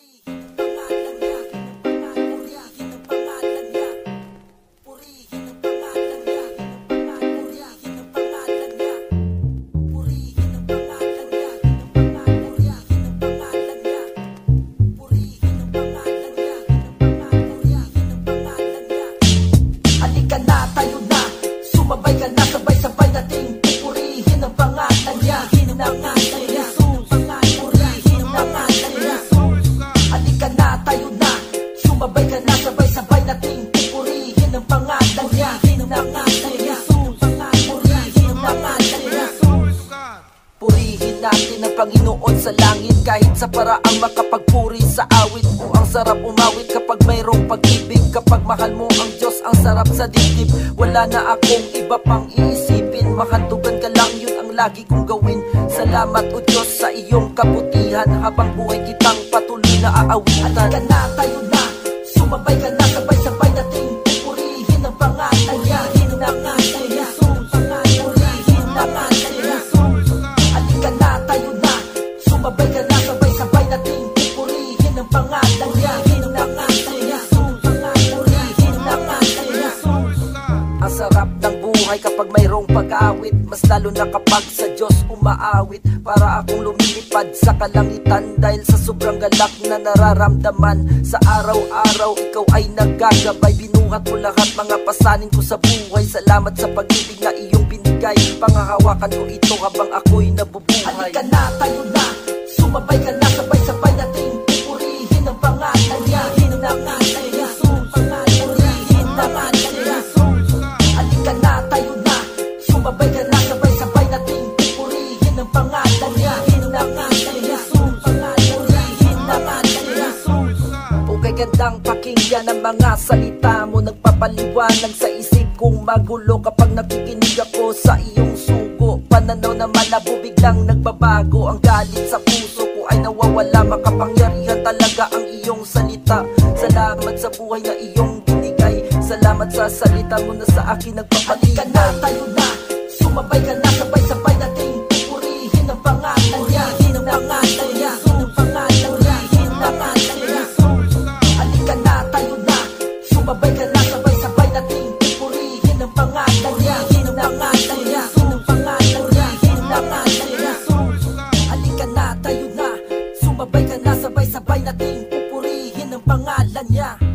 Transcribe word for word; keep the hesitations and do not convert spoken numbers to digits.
Purihin ang pangalan niya, purihin ang pangalan niya, purihin ang pangalan niya, purihin ang pangalan niya, purihin ang pangalan niya, purihin ang pangalan niya, purihin ang pangalan niya, purihin ang pangalan niya. Halika na, tayo na, sumabay ka na, sabay-sabay nating pupurihin ang pangalan niya, purihin ang pangalan niya. Sabay ka na, sabay-sabay nating pupurihin ang pangalan niya, purihin ang pangalan niya, purihin ang pangalan niya. Purihin natin ang Panginoon sa langit, kahit sa paraang makapagpuri sa awit. O ang sarap umawit kapag mayroong pag-ibig, kapag mahal mo ang Diyos, ang sarap sa dibdib. Wala na akong iba pang iisipin, makantugan ka lang, yun ang lagi kong gawin. Salamat o Diyos sa iyong kabutihan, habang buhay kitang patuloy na aawitan. Halika na, tayo na, sumabay ka na, sabay-sabay nating pupurihin ang pangalan niya, purihin ang pangalan niya, purihin ang pangalan niya. Halika na, tayo na, sumabay ka na, sabay-sabay nating pupurihin ang pangalan niya, purihin ang pangalan niya, purihin ang pangalan niya. Ang sarap ng buhay kapag mayroong pag-awit, mas lalo na kapag sa Diyos umaawit. Para akong lumilipad sa kalangitan, dahil sa sobrang galak na nararamdaman. Sa araw-araw ikaw ay naggagabay, binuhat mo lahat mga pasanin ko sa buhay. Salamat sa pag-ibig na iyong binigay, pangahawakan ko ito habang ako'y nabubuhay. Halika na, tayo na, sumabay ka na, sabay-sabay nating pupurihin ang pangalan niya, purihin ang pangalan niya, purihin ang pangalan niya. Halika na, tayo na, sumabay ka na, sabay-sabay nating pupurihin ang pangalan niya, purihin ang pangalan niya, purihin ang pangalan niya. Okay, gandang pakinggan ang mga salita mo, nagpapaliwanag sa isip kong magulo. Kapag nakikinig ako sa iyong sugo, pananaw na malabo biglang nagbabago. Ang galit sa puso ko ay nawawala, makapangyarihan talaga ang iyong salita. Salamat sa buhay na iyong binigay, salamat sa salita mo na sa akin nagpapaligay. Halika na, tayo na, sumabay ka na, sabay-sabay nating pupurihin ang pangalan niya, purihin ang pangalan niya, purihin ang pangalan niya. Halika na, tayo na, sumabay ka na, sabay-sabay nating pupurihin ang pangalan niya, purihin ang pangalan niya, purihin ang pangalan niya. Halika na, tayo na, sumabay ka na, sabay-sabay nating pupurihin ang pangalan niya.